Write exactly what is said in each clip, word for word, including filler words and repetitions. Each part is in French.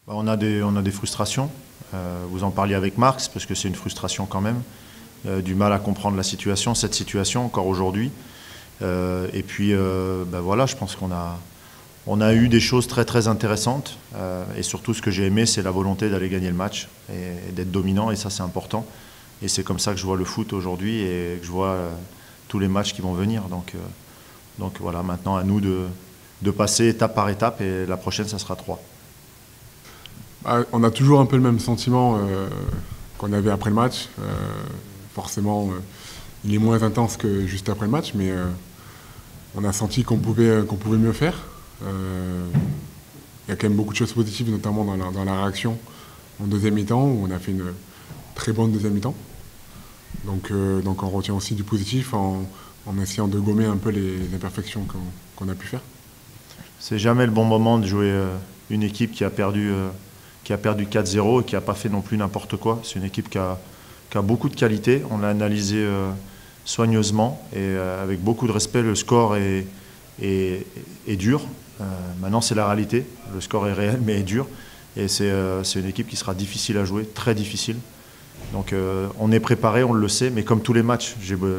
On a des, on a des frustrations. Euh, vous en parliez avec Marx, parce que c'est une frustration quand même. Euh, du mal à comprendre la situation, cette situation, encore aujourd'hui. Euh, et puis, euh, ben voilà, je pense qu'on a, on a eu des choses très très intéressantes. Euh, et surtout, ce que j'ai aimé, c'est la volonté d'aller gagner le match et, et d'être dominant. Et ça, c'est important. Et c'est comme ça que je vois le foot aujourd'hui et que je vois euh, tous les matchs qui vont venir. Donc, euh, donc voilà, maintenant à nous de, de passer étape par étape. Et la prochaine, ça sera trois. Bah, on a toujours un peu le même sentiment euh, qu'on avait après le match. Euh, forcément, euh, il est moins intense que juste après le match, mais euh, on a senti qu'on pouvait, qu'on pouvait mieux faire. Euh, il y a quand même beaucoup de choses positives, notamment dans la, dans la réaction en deuxième mi-temps, où on a fait une très bonne deuxième mi-temps. Donc, euh, donc on retient aussi du positif en, en essayant de gommer un peu les, les imperfections qu'on, qu'on a pu faire. C'est jamais le bon moment de jouer euh, une équipe qui a perdu... Euh qui a perdu quatre zéro et qui n'a pas fait non plus n'importe quoi. C'est une équipe qui a, qui a beaucoup de qualité. On l'a analysé euh, soigneusement et euh, avec beaucoup de respect. Le score est, est, est dur. Euh, maintenant, c'est la réalité. Le score est réel, mais est dur. Et c'est euh, c'est une équipe qui sera difficile à jouer, très difficile. Donc, euh, on est préparé, on le sait, mais comme tous les matchs, j'ai beau,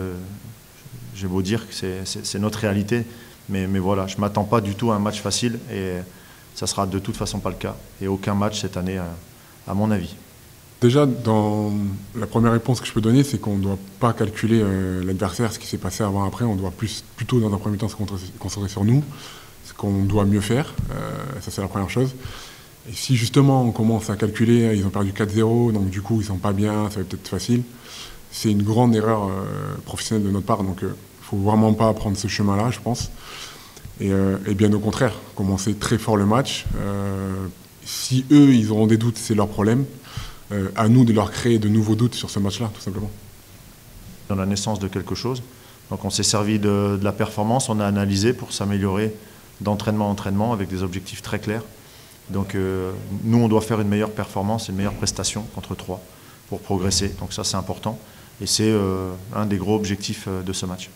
j'ai beau dire que c'est notre réalité. Mais, mais voilà, je ne m'attends pas du tout à un match facile. Et, ça sera de toute façon pas le cas. Et aucun match cette année, à mon avis. Déjà, dans la première réponse que je peux donner, c'est qu'on ne doit pas calculer euh, l'adversaire, ce qui s'est passé avant après. On doit plus, plutôt, dans un premier temps, se concentrer sur nous, ce qu'on doit mieux faire. Euh, ça, c'est la première chose. Et si justement on commence à calculer, ils ont perdu quatre zéro, donc du coup, ils ne sont pas bien, ça va peut-être facile. C'est une grande erreur euh, professionnelle de notre part. Donc, il euh, ne faut vraiment pas prendre ce chemin-là, je pense. Et, euh, et bien au contraire, commencer très fort le match. Euh, si eux, ils auront des doutes, c'est leur problème. Euh, à nous de leur créer de nouveaux doutes sur ce match-là, tout simplement. Dans la naissance de quelque chose. Donc on s'est servi de, de la performance, on a analysé pour s'améliorer d'entraînement en entraînement avec des objectifs très clairs. Donc euh, nous, on doit faire une meilleure performance, une meilleure prestation contre trois pour progresser. Donc ça, c'est important. Et c'est euh, un des gros objectifs de ce match.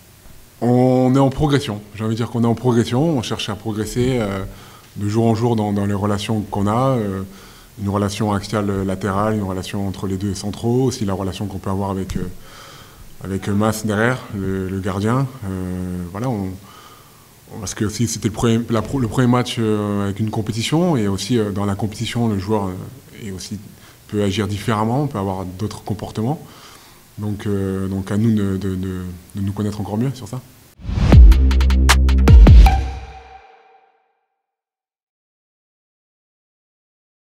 On est en progression. J'ai envie de dire qu'on est en progression. On cherche à progresser euh, de jour en jour dans, dans les relations qu'on a. Euh, une relation axiale latérale, une relation entre les deux centraux, aussi la relation qu'on peut avoir avec, euh, avec Mas derrière, le, le gardien. Euh, voilà, on, parce que aussi c'était le premier, la, le premier match euh, avec une compétition, et aussi euh, dans la compétition, le joueur euh, est aussi, peut agir différemment, peut avoir d'autres comportements. Donc, euh, donc à nous de, de, de, de nous connaître encore mieux sur ça.